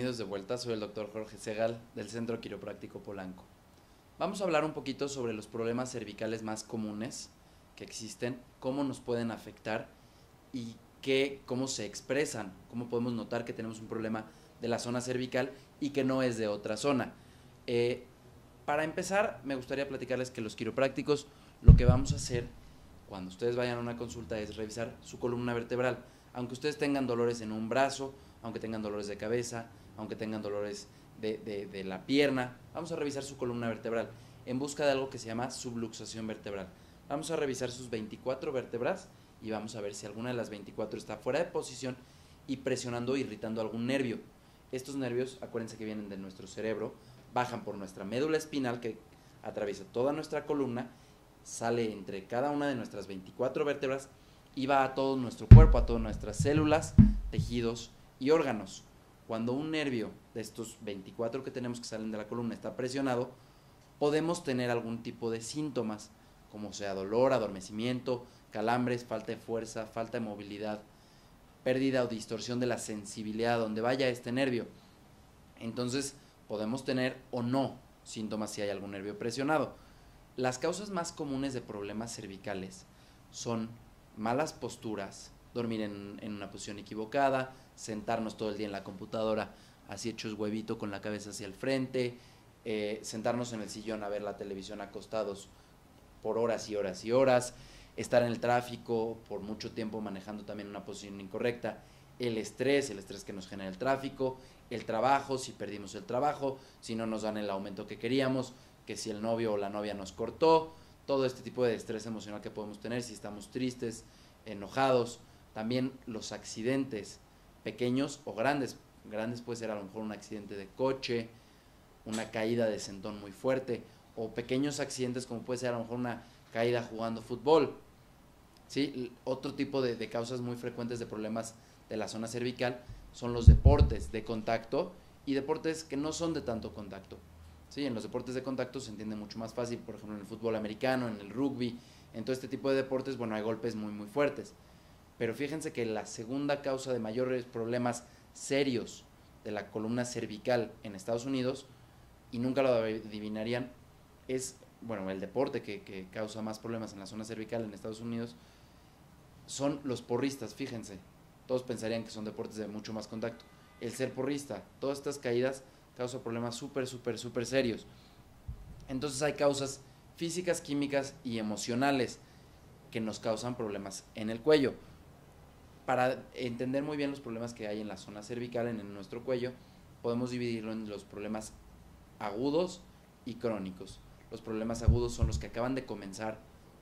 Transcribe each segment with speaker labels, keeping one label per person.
Speaker 1: bienvenidos de vuelta. Soy el doctor Jorge Segal del Centro Quiropráctico Polanco. Vamos a hablar un poquito sobre los problemas cervicales más comunes que existen, cómo nos pueden afectar y cómo se expresan, cómo podemos notar que tenemos un problema de la zona cervical y que no es de otra zona. Para empezar, me gustaría platicarles que los quiroprácticos lo que vamos a hacer cuando ustedes vayan a una consulta es revisar su columna vertebral. Aunque ustedes tengan dolores en un brazo, aunque tengan dolores de cabeza, aunque tengan dolores de la pierna, vamos a revisar su columna vertebral en busca de algo que se llama subluxación vertebral. Vamos a revisar sus 24 vértebras y vamos a ver si alguna de las 24 está fuera de posición y presionando o irritando algún nervio. Estos nervios, acuérdense que vienen de nuestro cerebro, bajan por nuestra médula espinal que atraviesa toda nuestra columna, sale entre cada una de nuestras 24 vértebras y va a todo nuestro cuerpo, a todas nuestras células, tejidos y órganos. Cuando un nervio de estos 24 que tenemos que salen de la columna está presionado, podemos tener algún tipo de síntomas, como sea dolor, adormecimiento, calambres, falta de fuerza, falta de movilidad, pérdida o distorsión de la sensibilidad donde vaya este nervio. Entonces podemos tener o no síntomas si hay algún nervio presionado. Las causas más comunes de problemas cervicales son malas posturas, dormir en una posición equivocada, sentarnos todo el día en la computadora así hechos huevito con la cabeza hacia el frente, sentarnos en el sillón a ver la televisión acostados por horas y horas y horas, estar en el tráfico por mucho tiempo manejando también una posición incorrecta, el estrés que nos genera el tráfico, el trabajo, si perdimos el trabajo, si no nos dan el aumento que queríamos, que si el novio o la novia nos cortó, todo este tipo de estrés emocional que podemos tener, si estamos tristes, enojados, también los accidentes pequeños o grandes puede ser a lo mejor un accidente de coche, una caída de sentón muy fuerte, o pequeños accidentes como puede ser a lo mejor una caída jugando fútbol, ¿sí? Otro tipo de causas muy frecuentes de problemas de la zona cervical son los deportes de contacto y deportes que no son de tanto contacto. Sí, en los deportes de contacto se entiende mucho más fácil, por ejemplo en el fútbol americano, en el rugby, en todo este tipo de deportes, bueno, hay golpes muy muy fuertes. Pero fíjense que la segunda causa de mayores problemas serios de la columna cervical en Estados Unidos, y nunca lo adivinarían, es, bueno, el deporte que causa más problemas en la zona cervical en Estados Unidos, son los porristas, fíjense. Todos pensarían que son deportes de mucho más contacto. El ser porrista, todas estas caídas causa problemas súper serios. Entonces hay causas físicas, químicas y emocionales que nos causan problemas en el cuello. Para entender muy bien los problemas que hay en la zona cervical, en nuestro cuello, podemos dividirlo en los problemas agudos y crónicos. Los problemas agudos son los que acaban de comenzar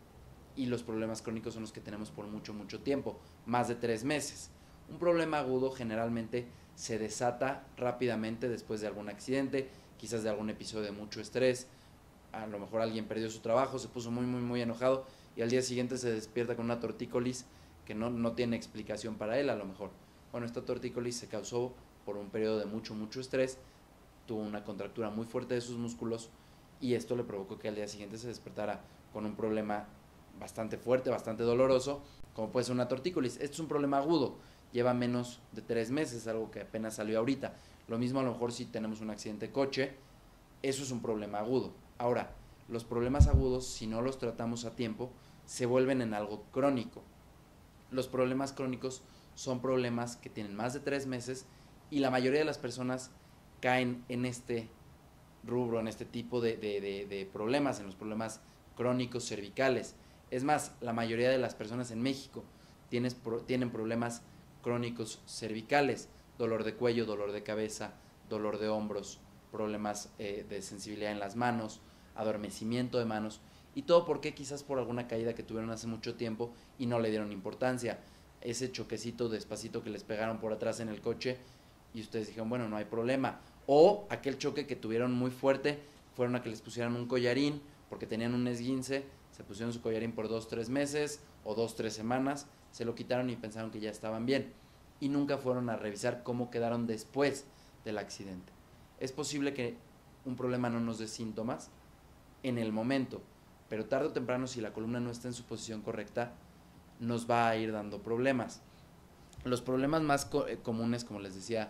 Speaker 1: y los problemas crónicos son los que tenemos por mucho tiempo, más de 3 meses. Un problema agudo generalmente se desata rápidamente después de algún accidente, quizás de algún episodio de mucho estrés, a lo mejor alguien perdió su trabajo, se puso muy enojado y al día siguiente se despierta con una tortícolis que no tiene explicación para él a lo mejor. Bueno, esta tortícolis se causó por un periodo de mucho estrés, tuvo una contractura muy fuerte de sus músculos y esto le provocó que al día siguiente se despertara con un problema bastante fuerte, bastante doloroso, como puede ser una tortícolis. Esto es un problema agudo, lleva menos de 3 meses, algo que apenas salió ahorita. Lo mismo a lo mejor si tenemos un accidente de coche, eso es un problema agudo. Ahora, los problemas agudos, si no los tratamos a tiempo, se vuelven en algo crónico. Los problemas crónicos son problemas que tienen más de 3 meses y la mayoría de las personas caen en este rubro, en este tipo de problemas, en los problemas crónicos cervicales. Es más, la mayoría de las personas en México tienen problemas crónicos cervicales, dolor de cuello, dolor de cabeza, dolor de hombros, problemas de sensibilidad en las manos, adormecimiento de manos, y todo porque quizás por alguna caída que tuvieron hace mucho tiempo y no le dieron importancia, ese choquecito despacito que les pegaron por atrás en el coche y ustedes dijeron, bueno, no hay problema, o aquel choque que tuvieron muy fuerte, fueron a que les pusieran un collarín porque tenían un esguince, se pusieron su collarín por 2-3 meses o 2-3 semanas, se lo quitaron y pensaron que ya estaban bien y nunca fueron a revisar cómo quedaron después del accidente. Es posible que un problema no nos dé síntomas en el momento, pero tarde o temprano, si la columna no está en su posición correcta, nos va a ir dando problemas. Los problemas más comunes, como les decía,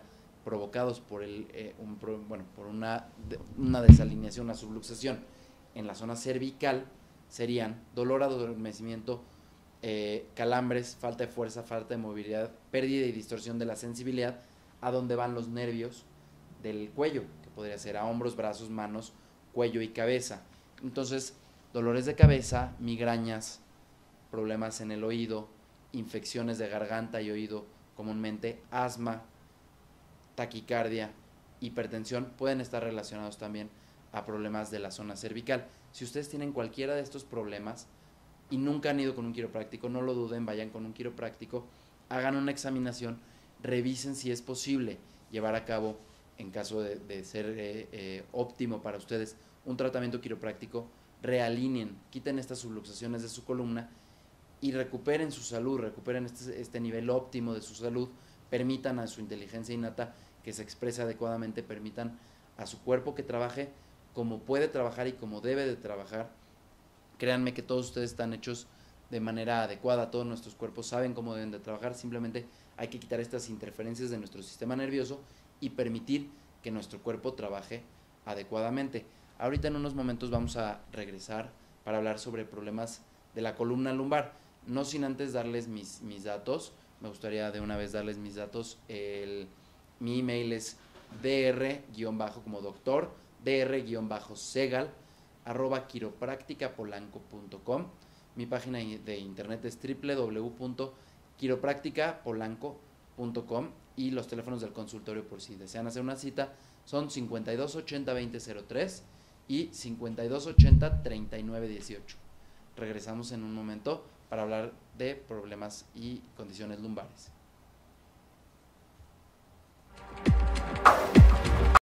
Speaker 1: provocados por por una desalineación, una subluxación en la zona cervical, serían dolor, adormecimiento, calambres, falta de fuerza, falta de movilidad, pérdida y distorsión de la sensibilidad a donde van los nervios del cuello, que podría ser a hombros, brazos, manos, cuello y cabeza. Entonces, dolores de cabeza, migrañas, problemas en el oído, infecciones de garganta y oído comúnmente, asma, taquicardia, hipertensión, pueden estar relacionados también a problemas de la zona cervical. Si ustedes tienen cualquiera de estos problemas y nunca han ido con un quiropráctico, no lo duden, vayan con un quiropráctico, hagan una examinación, revisen si es posible llevar a cabo, en caso de ser óptimo para ustedes, un tratamiento quiropráctico, realineen, quiten estas subluxaciones de su columna y recuperen su salud, recuperen este nivel óptimo de su salud, permitan a su inteligencia innata que se exprese adecuadamente, permitan a su cuerpo que trabaje como puede trabajar y como debe de trabajar. Créanme que todos ustedes están hechos de manera adecuada, todos nuestros cuerpos saben cómo deben de trabajar, simplemente hay que quitar estas interferencias de nuestro sistema nervioso y permitir que nuestro cuerpo trabaje adecuadamente. Ahorita en unos momentos vamos a regresar para hablar sobre problemas de la columna lumbar, no sin antes darles mis datos. Me gustaría de una vez darles mis datos. Mi email es como doctor, dr-segal @quiropracticapolanco.com. Mi página de internet es www.quiropracticapolanco.com y los teléfonos del consultorio, por si desean hacer una cita, son 5280-2003 y 5280-3918. Regresamos en un momento para hablar de problemas y condiciones lumbares.